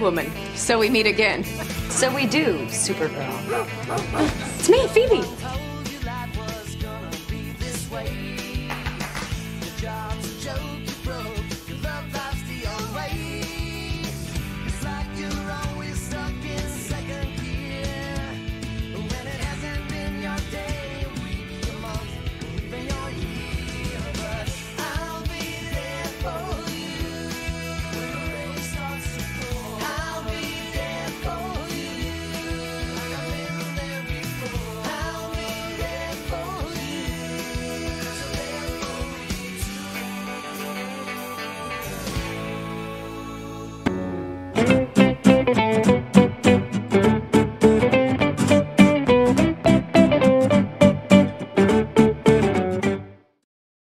Catwoman. So we meet again. So we do, Supergirl. It's me, Phoebe.